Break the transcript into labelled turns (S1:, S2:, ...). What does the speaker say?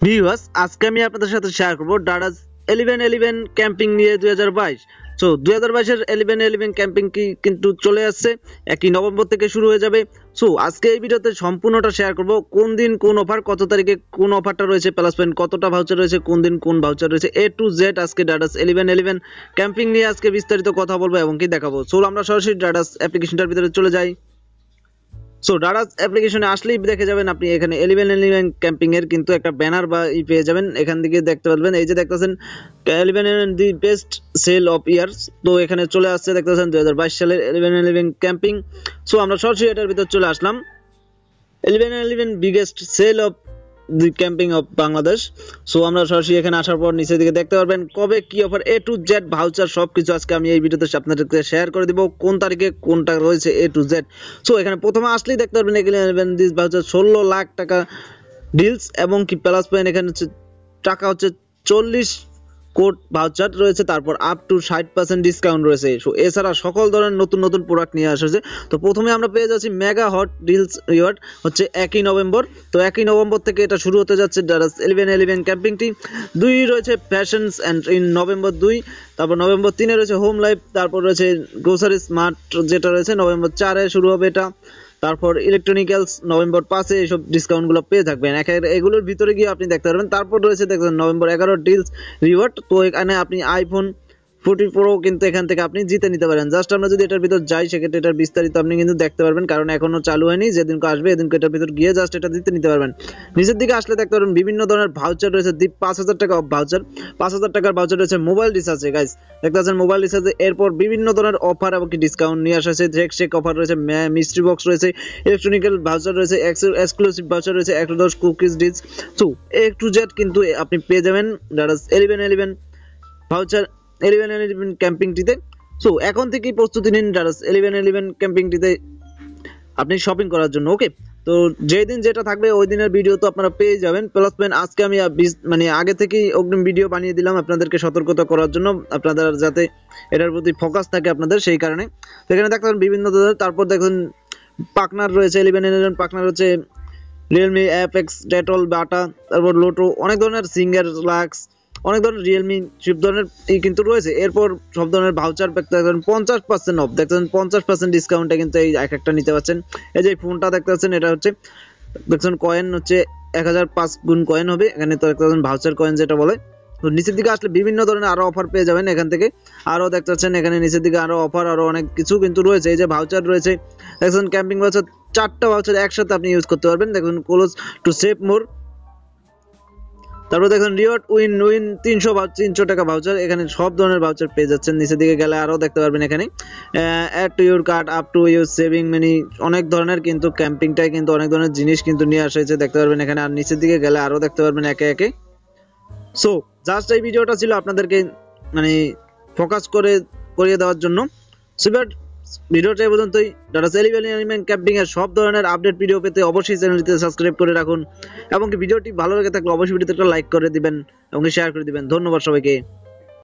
S1: Viewers আজকে আমি আপনাদের সাথে শেয়ার করব ডারাজ 1111 ক্যাম্পিং নিয়ে 2022। সো 2022 এর 1111 ক্যাম্পিং কিন্তু চলে আসছে 1 নভেম্বর থেকে শুরু হয়ে যাবে। সো আজকে এই ভিডিওতে সম্পূর্ণটা শেয়ার করব, কোন দিন কোন অফার, কত তারিখে কোন অফারটা রয়েছে, প্লাস পয়েন্ট কতটা ভাউচার রয়েছে, কোন দিন কোন ভাউচার রয়েছে, A to Z আজকে ডারাজ 1111 ক্যাম্পিং নিয়ে আজকে বিস্তারিত কথা বলবো এবং কি দেখাবো। সো আমরা সরাসরি ডারাজ অ্যাপ্লিকেশনটার ভিতরে চলে যাই। সো ডারাজ অ্যাপ্লিকেশনে আসলেই দেখে যাবেন আপনি এখানে 1111 ক্যাম্পিং এর কিন্তু একটা ব্যানার বা পেয়ে যাবেন। এখান থেকে দেখতে পারবেন, এই যে দেখতেছেন 1111 the best sale of years. তো এখানে চলে আসছে দেখতেছেন 2022 সালের 1111 ক্যাম্পিং। সো আমরা সরাসরি এটার ভিতর চলে আসলাম। 1111 biggest sale of the camping of Bangladesh. So আমরা সরাসরি এখানে আসার পর নিচের দিকে দেখতে পারবেন কবে কি offer, A to Z voucher সবকিছু আজকে আমি এই ভিডিওতে আপনাদেরকে শেয়ার করে দিব, কোন তারিখে কোনটা রয়েছে A to Z। সো এখানে প্রথমে আসলেই দেখতে পারবেন 1111 দিস ভাউচার 16 লাখ টাকা ডিলস এবং কি প্লাস পয়েন্ট এখানে হচ্ছে টাকা হচ্ছে 40 কোড ভাউচার রয়েছে, তারপর আপ টু 60% ডিসকাউন্ট রয়েছে। সো এছাড়া সকল ধরনের নতুন নতুন প্রোডাক্ট নিয়ে আসছে। তো প্রথমে আমরা পেয়ে যাচ্ছি মেগা হট ডিলস রিওয়ার্ড হচ্ছে 1 নভেম্বর। তো 1 নভেম্বর থেকে এটা শুরু হতে যাচ্ছে ডারাজ 1111 ক্যাম্পিংটি। 2 রয়েছে ফ্যাশনস অ্যান্ড ইন নভেম্বর 2, তারপর নভেম্বর 3 রয়েছে হোম লাইফ, তারপর রয়েছে গ্রোসারি স্মার্ট যেটা রয়েছে নভেম্বর 4 শুরু হবে এটা, তারপর ইলেকট্রনিক্যালস নভেম্বর 5 এইসব ডিসকাউন্টগুলো পেয়ে থাকবেন। এগুলোর ভিতরে গিয়ে আপনি দেখতে পারবেন। তারপর রয়েছে দেখবেন নভেম্বর 11 ডিলস রিওয়ার্ড। তো এখানে আপনি আইফোন 40 প্রো কিন্তু এখান থেকে আপনি জিতে নিতে পারেন। জাস্ট আমরা যদি এটার ভিতর যাই সেক্ষেত্রে এটার বিস্তারিত আপনি কিন্তু দেখতে পারবেন, কারণ এখনো চালু হয়নি। যেদিনকে আসবে এদিনকে এটার ভিতর গিয়ে জাস্ট এটা জিতে নিতে পারবেন। নিচের দিকে আসলে দেখতে পারবেন বিভিন্ন ধরনের ভাউচার রয়েছে। 5000 টাকা অফ ভাউচার, 5000 টাকার ভাউচার রয়েছে মোবাইল রিচার্জে। গাইস দেখতে পাচ্ছেন মোবাইল রিচার্জে এরপর বিভিন্ন ধরনের অফার এবং কি ডিসকাউন্ট নিয়ে আসা হয়েছে। শেক অফার রয়েছে, মিস্ট্রি বক্স রয়েছে, ইলেকট্রনিক্যাল ভাউচার রয়েছে, এক্সক্লুসিভ ভাউচার রয়েছে, 110 cookies deals. So A to Z কিন্তু আপনি পেয়ে যাবেন ডারাজ 1111 ভাউচার 1111 ক্যাম্পিংটিতে। সো এখন থেকেই প্রস্তুতি নিন ডারাজ 1111 ক্যাম্পিংটিতে আপনি শপিং করার জন্য। ওকে, তো যেদিন যেটা থাকবে ওই দিনের ভিডিও তো আপনারা পেয়ে যাবেন। প্লাস পয়েন্ট আজকে আমি মানে আগে থেকেই অগ্রিম ভিডিও বানিয়ে দিলাম আপনাদেরকে সতর্কতা করার জন্য, আপনাদের যাতে এটার প্রতি ফোকাস থাকে আপনাদের, সেই কারণে। সেখানে দেখতে পারেন বিভিন্ন ধরনের। তারপর দেখুন পার্টনার রয়েছে 1111 পার্টনার হচ্ছে রিয়েলমি অ্যাপেক্স, ডেটল, বাটা, তারপর লোটো, অনেক ধরনের সিঙ্গার, লাক্স, অনেক ধরনের রিয়েলমি সব ধরনের কিন্তু রয়েছে। এরপর সব ধরনের ভাউচার দেখতে পাচ্ছেন 50% অফ, দেখতেছেন 50% ডিসকাউন্টে কিন্তু এই এক একটা নিতে পারছেন। এই যে ফোনটা দেখতে পাচ্ছেন এটা হচ্ছে দেখছেন কয়েন হচ্ছে 1005 গুণ কয়েন হবে এখানে। তো দেখতে পাচ্ছেন ভাউচার কয়েন যেটা বলে। তো নিচের দিকে আসলে বিভিন্ন ধরনের আরো অফার পেয়ে যাবেন এখান থেকে। আরো দেখতে পাচ্ছেন এখানে নিচের দিকে আরো অফার, আরো অনেক কিছু কিন্তু রয়েছে। এই যে ভাউচার রয়েছে দেখছেন ক্যাম্পিং ভাউচার, 4টা ভাউচার একসাথে আপনি ইউজ করতে পারবেন। দেখুন ক্লোজ টু সেভ মোর, তারপর দেখুন রিওয়ার্ড উইন 300 টাকা ভাউচার। এখানে সব ধরনের ভাউচার পেয়ে যাচ্ছেন। নিচের দিকে গেলে আরো দেখতে পারবেন এখানে add to your card up to your saving money, অনেক ধরনের কিন্তু ক্যাম্পিংটাই কিন্তু অনেক ধরনের জিনিস কিন্তু নিয়ে আসা হয়েছে দেখতে পারবেন এখানে। আর নিচের দিকে গেলে আরো দেখতে পারবেন একে একে। সো জাস্ট এই ভিডিওটা ছিল আপনাদেরকে মানে ফোকাস করিয়ে দেওয়ার জন্য। ভিডিওটা এই পর্যন্তই। ডারাজ 1111 ক্যাম্পিং এর সব ধরনের আপডেট ভিডিও পেতে অবশ্যই চ্যানেলটিতে সাবস্ক্রাইব করে রাখুন এবং ভিডিওটি ভালো লেগে থাকলে অবশ্যই ভিডিওতে একটা লাইক করে দিবেন এবং শেয়ার করে দিবেন। ধন্যবাদ সবাইকে।